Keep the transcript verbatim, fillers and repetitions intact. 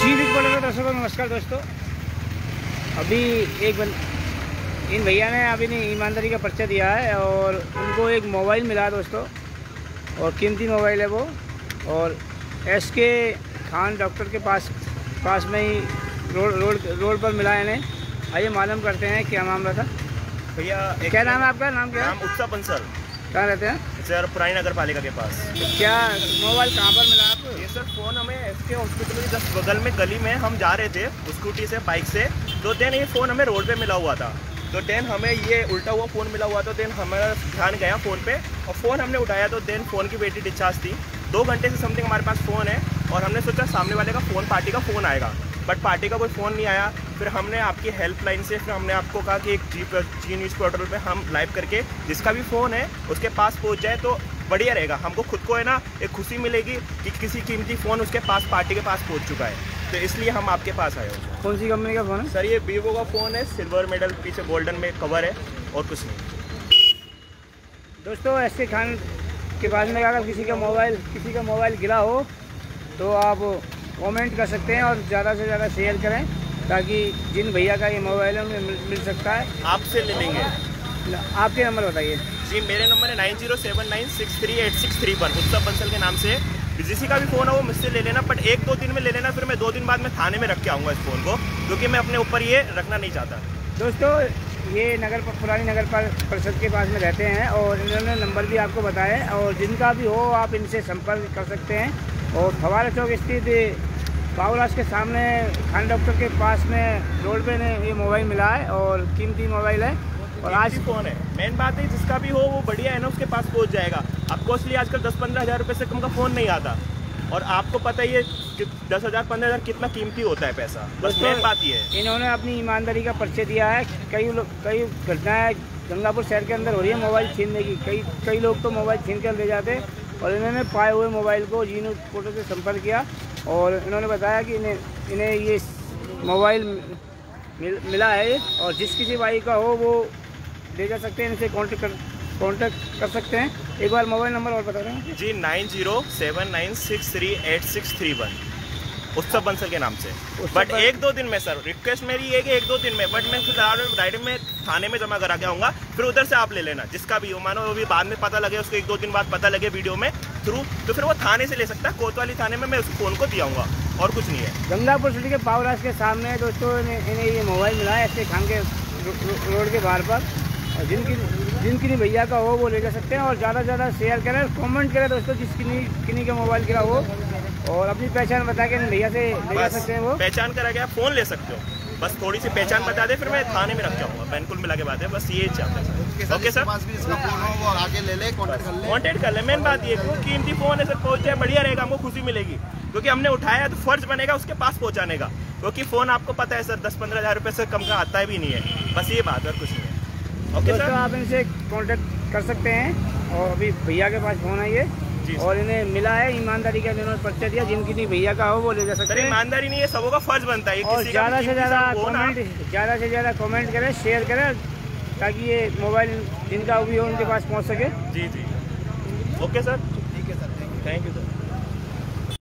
जी बोले दर्शकों नमस्कार दोस्तों। अभी एक बन इन भैया ने अभी ने ईमानदारी का पर्चा दिया है और उनको एक मोबाइल मिला दोस्तों, और कीमती मोबाइल है वो। और एस के खान डॉक्टर के पास पास में ही रोड रोड रोड पर मिला है इन्हें। आइए मालूम करते हैं क्या मामला था। भैया क्या नाम है आपका? नाम क्या? नाम उत्सव बंसल। कहाँ रहते हैं सर? पुरानी नगर पालिका के पास। क्या मोबाइल कहाँ पर मिला आपको? ये सर फ़ोन हमें एस के हॉस्पिटल के जस्ट बगल में गली में हम जा रहे थे स्कूटी से बाइक से, तो देन ये फ़ोन हमें रोड पे मिला हुआ था। तो देन हमें ये उल्टा हुआ फ़ोन मिला हुआ था। देन हमारा ध्यान गया फ़ोन पे और फ़ोन हमने उठाया तो देन फ़ोन की बैटरी डिस्चार्ज थी। दो घंटे से समथिंग हमारे पास फ़ोन है और हमने सोचा सामने वाले का फ़ोन पार्टी का फ़ोन आएगा, बट पार्टी का कोई फ़ोन नहीं आया। फिर हमने आपकी हेल्पलाइन से फिर हमने आपको कहा कि एक जी जी न्यूज़ पोर्टल पे हम लाइव करके जिसका भी फ़ोन है उसके पास पहुंच जाए तो बढ़िया रहेगा। हमको खुद को है ना एक खुशी मिलेगी कि किसी कीमती फ़ोन उसके पास पार्टी के पास पहुंच चुका है, तो इसलिए हम आपके पास आए हो। कौन सी कंपनी का फ़ोन है सर? ये वीवो का फ़ोन है, सिल्वर मेडल, पीछे गोल्डन में कवर है और कुछ नहीं। दोस्तों एस के खान के पास में अगर किसी का मोबाइल किसी का मोबाइल गिरा हो तो आप कमेंट कर सकते हैं और ज़्यादा से ज़्यादा शेयर करें ताकि जिन भैया का ये मोबाइल है उन्हें मिल, मिल सकता है। आपसे ले लेंगे। आपके नंबर बताइए। जी मेरे नंबर है nine zero seven nine six three eight six three one Utsav Bansal के नाम से। जिसी का भी फ़ोन है वो मुझसे ले लेना, बट एक दो दिन में ले लेना, फिर मैं दो दिन बाद में थाने में रख के आऊँगा इस फ़ोन को, क्योंकि मैं अपने ऊपर ये रखना नहीं चाहता। दोस्तों ये नगर पुरानी नगर परिषद के पास में रहते हैं और इन्होंने नंबर भी आपको बताया है, और जिनका भी हो आप इनसे संपर्क कर सकते हैं। और फवारा चौक स्थित बाबूलास के सामने खान डॉक्टर के पास में रोड पे ने ये मोबाइल मिला है और कीमती मोबाइल है और आज फ़ोन है। मेन बात है जिसका भी हो वो बढ़िया है ना, उसके पास पहुंच जाएगा। अब कॉस्टली आजकल दस पंद्रह हज़ार रुपये से कम का फ़ोन नहीं आता, और आपको पता ही है दस हज़ार पंद्रह हज़ार कितना कीमती होता है पैसा। बस मेन बात ये है इन्होंने अपनी ईमानदारी का परिचय दिया है। कई लोग कई घटनाएं गंगापुर शहर के अंदर हो रही है मोबाइल छीनने की। कई कई लोग तो मोबाइल छीन कर ले जाते, और इन्होंने पाए हुए मोबाइल को जी न्यूज़ पोर्टल से संपर्क किया और इन्होंने बताया कि इन्हें इन्हें ये मोबाइल मिल, मिला है और जिस किसी भाई का हो वो ले जा सकते हैं, इनसे कॉन्टेक्ट कर कॉन्टेक्ट कर सकते हैं। एक बार मोबाइल नंबर और बता रहे हैं जी nine zero seven nine six three eight six three one Utsav Bansal के नाम से। बट एक दो दिन में सर रिक्वेस्ट मेरी है कि एक दो दिन में, बट मैं फिलहाल डायरेक्ट में थाने में जमा करा के आऊँगा, फिर उधर से आप ले लेना जिसका भी हो। मानो वो भी बाद में पता लगे, उसको एक दो दिन बाद पता लगे वीडियो में थ्रू, तो फिर वो थाने से ले सकता है। कोतवाली थाने में मैं उस फ़ोन को दियाऊँगा और कुछ नहीं है। गंगापुर सिटी के बाबूलास के सामने दोस्तों इन्हें ये मोबाइल मिला है ऐसे खान के रोड के बाहर पर, और जिनकी जिनकी नहीं भैया का हो वो ले जा सकते हैं। और ज़्यादा से ज़्यादा शेयर करें, कमेंट करें दोस्तों जिसकी नहीं किन्हीं का मोबाइल गिरा हो, और अपनी पहचान बता के भैया से ले जा सकते हैं। वो पहचान करा के आप फ़ोन ले सकते हो, बस थोड़ी सी पहचान बता दे, फिर मैं थाने में रख जाऊँगा। बिल्कुल मिला के बात है, बस ये चाहता है। ओके सर, आगे ले ले, कॉन्टेक्ट कर ले। मेन बात ये है कीमती फ़ोन है सर, पहुँच जाए बढ़िया रहेगा, हमको खुशी मिलेगी, क्योंकि हमने उठाया तो फर्ज बनेगा उसके पास पहुँचाने का, क्योंकि फ़ोन आपको पता है सर दस पंद्रह हज़ार रुपये से कम का आता भी नहीं है। बस ये बात और कुछ नहीं है। ओके सर, आप इनसे कांटेक्ट कर सकते हैं। और अभी भैया के पास फोन है ये जी, और इन्हें मिला है ईमानदारी का इन्होंने परिचय दिया। जिनकी नहीं भैया का हो वो ले जा सकते हैं। ईमानदारी नहीं है, सबों का फर्ज बनता है। और ज़्यादा से ज़्यादा कमेंट ज़्यादा से ज़्यादा कमेंट करें, शेयर करें, ताकि ये मोबाइल जिनका भी हो उनके पास पहुँच सके। जी जी ओके सर, ठीक है सर, थैंक यू सर।